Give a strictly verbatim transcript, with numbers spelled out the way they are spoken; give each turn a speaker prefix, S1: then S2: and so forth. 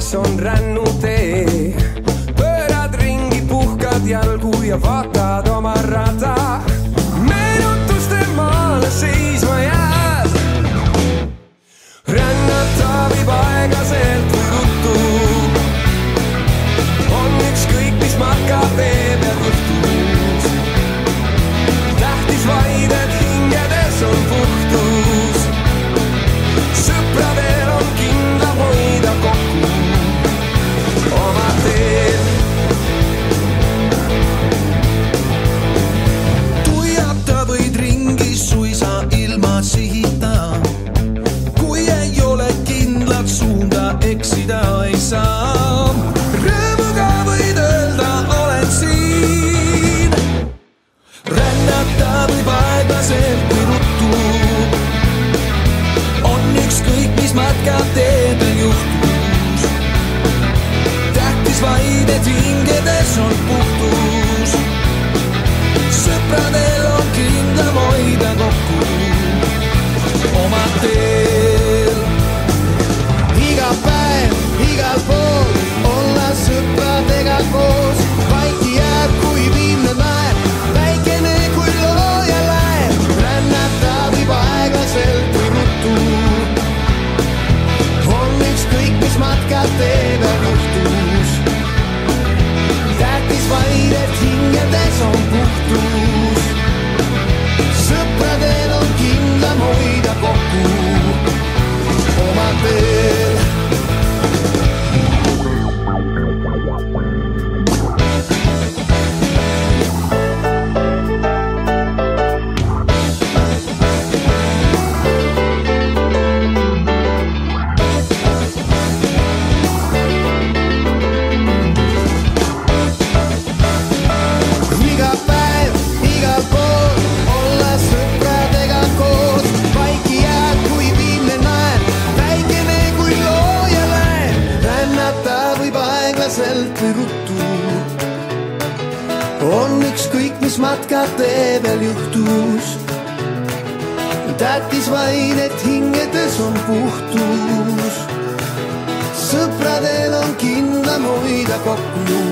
S1: kus on rännutee. Pöörad ringi, puhkad jalgu ja vaatad oma rada. Meenutuste maale seisma jääd. Rännata viib aeglaselt või ruttu. On ükskõik, mis matka teeb ja juhtus. Tähtis vaid, et hingedes on puhtus. Sõpradel on kindla hoida kokku oma teel. Tuiata võid ringi suisa ilma sihita. Kui ei ole kindlat suunda, eksida ei saa. Rõõmuga võid öelda, olen siin. Rännata võib aeglaselt või ruttu. On ükskõik, mis matka teedel juhtus. Tähtis vaid, et hingedes on puhtus. Sõpradel on kindlam hoida kokku oma teel. Iga päev, igal pool olla sõpradega koos. Vaiki jääb, kui viimne määr, väikene kui looja läheb. Rännata võib aeglaselt või ruttu. On ükskõik, mis matka teeb ja juhtus. Tähtis vaid, et hingedes on puhtus. Sõpradel on kindlam hoida kokku oma teel. Iga päev, igal pool olla sõpradega koos. Vaiki jääb, kui viimne naer, väikene kui looja läheb. Rännata võib aeglaselt või ruttu. On ükskõik, mis matka teevel juhtus. Tähtis vaid, et hingedes on puhtus. Sõpradel on kindlam hoida kokku